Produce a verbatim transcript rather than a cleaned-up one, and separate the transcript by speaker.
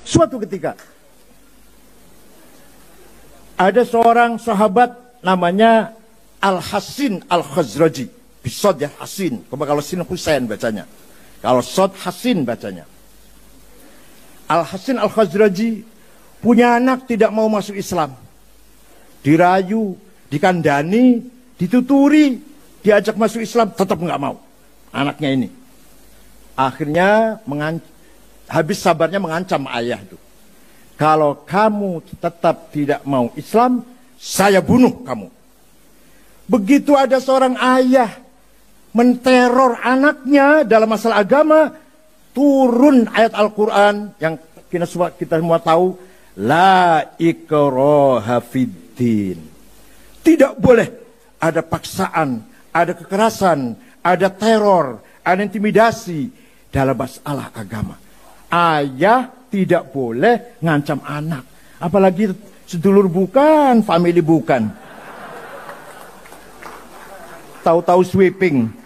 Speaker 1: Suatu ketika ada seorang sahabat namanya Al-Hasin Al-Khazraji. Bisod ya, Hasin. Kalau Sin Husain bacanya. Kalau Sod Hasin bacanya. Al-Hasin Al-Khazraji punya anak tidak mau masuk Islam. Dirayu, dikandani, dituturi, diajak masuk Islam, tetap nggak mau. Anaknya ini. Akhirnya habis sabarnya mengancam ayah itu. Kalau kamu tetap tidak mau Islam, saya bunuh kamu. Begitu ada seorang ayah menteror anaknya dalam masalah agama, turun ayat Al-Quran yang kita semua, kita semua tahu, la ikraha fiddin. Tidak boleh ada paksaan, ada kekerasan, ada teror, ada intimidasi dalam masalah agama. Ayah tidak boleh ngancam anak, apalagi sedulur bukan, family bukan. Tahu-tahu sweeping.